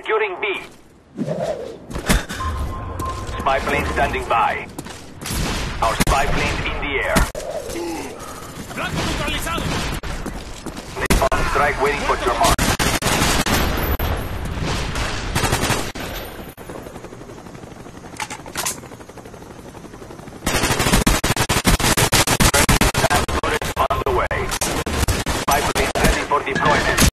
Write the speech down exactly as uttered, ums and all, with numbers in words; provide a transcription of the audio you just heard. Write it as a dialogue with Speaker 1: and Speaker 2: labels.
Speaker 1: Securing B. Spy plane standing by. Our spy plane's in the air.
Speaker 2: Blanco neutralizado.
Speaker 1: Napalm strike waiting for